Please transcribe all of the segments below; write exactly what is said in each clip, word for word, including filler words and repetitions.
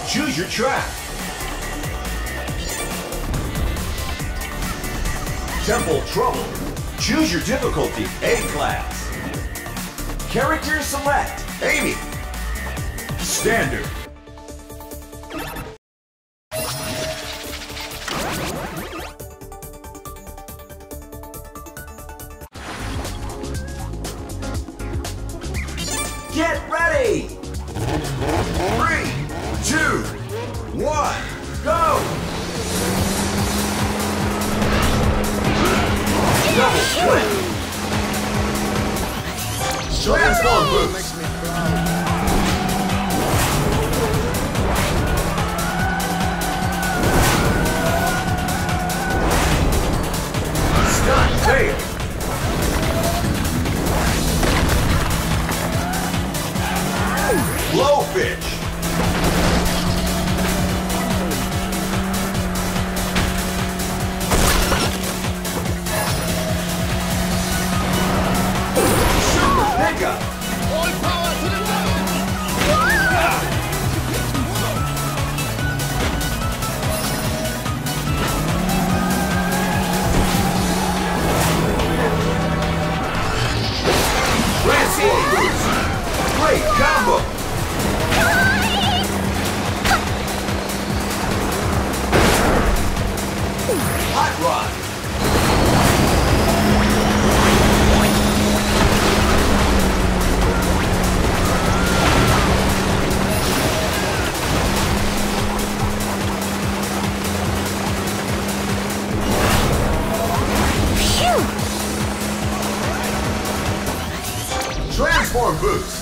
Choose your track. Temple Trouble. Choose your difficulty, A class. Character select, Amy. Standard. Get ready! Three, two, one, go! Double flip! Transform boost! Stun fail! Blowfish! Super pickup! All power to the devil! Transform boost! Great combo! Hot rod! Transform boost!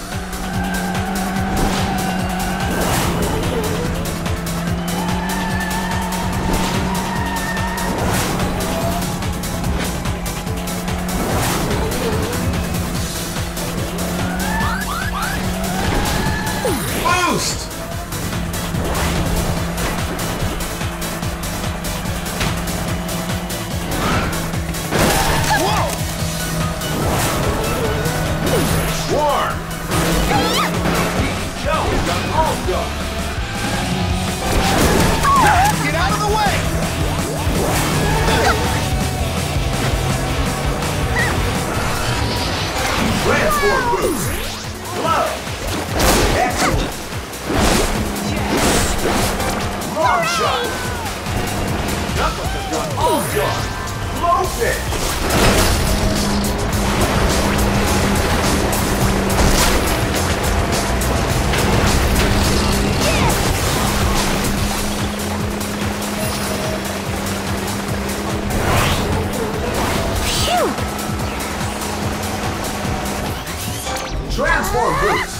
Boost! Whoa! Swarm! Joe is an all-star! Get out of the way! Transform boost! Blow! Excellent! Long shot! Knuckles has gone all-star! Blowfish! Transform boost!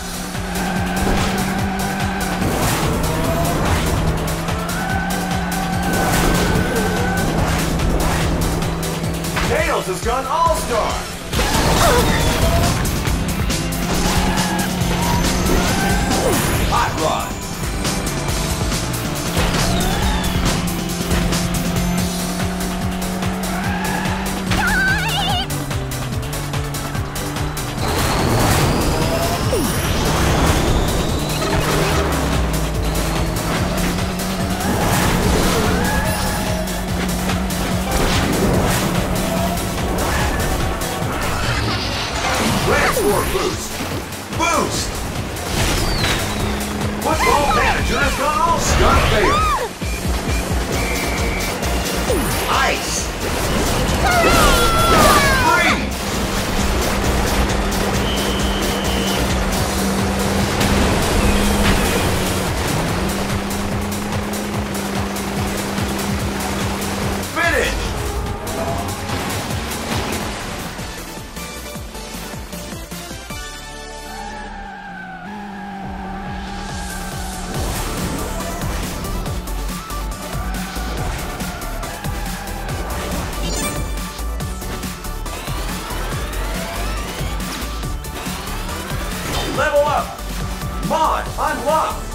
Tails has gone all-star! Hot rod! Transform boost! Boost! Football manager has gone all star fail! Ice! Freeze! Finish! Level up! Mod unlocked!